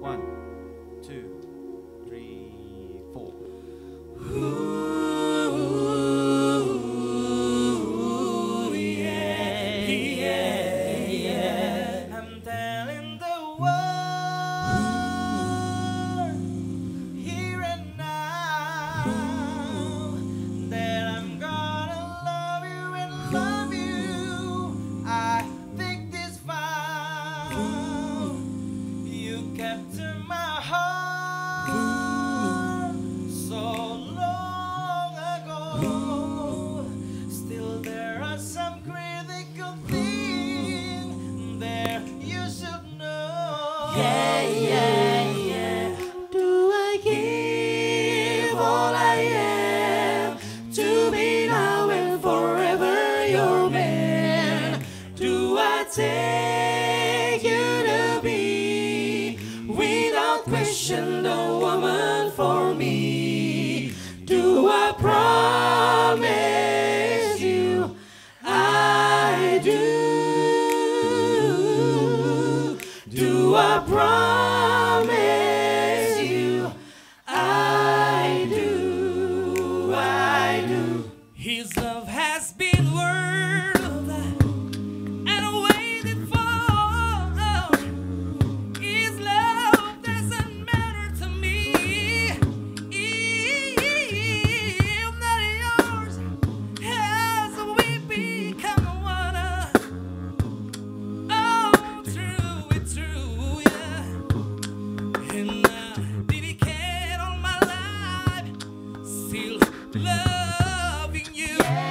1, 2, 3, 4. Ooh, yeah, yeah, yeah. I'm telling the world here and now that I'm gonna love you and love you. I think this vow you kept to my heart so long ago. Still there are some critical things there you should know. Yeah, yeah, yeah. Do I give all I am to be now and forever your man? Do I take you to be without question the woman for me? Do I promise you I do? Do I promise you I do? I do. His love has been worth and waited for. His love doesn't matter to me. If not yours, as we become one. Oh, true, it's true, yeah. And I dedicate all my life, still loving you.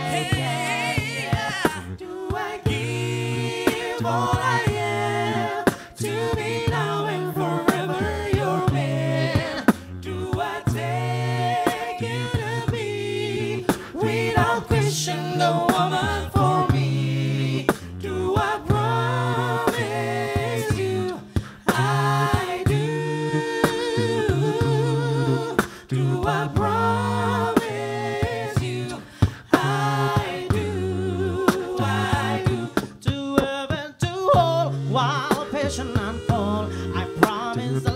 Yeah. Do I give all I am to be now and forever your man? Do I take you to be without question the woman for me? Do I promise you I do? Do I promise you I do? I do. To have and to hold while passion unfold. I promise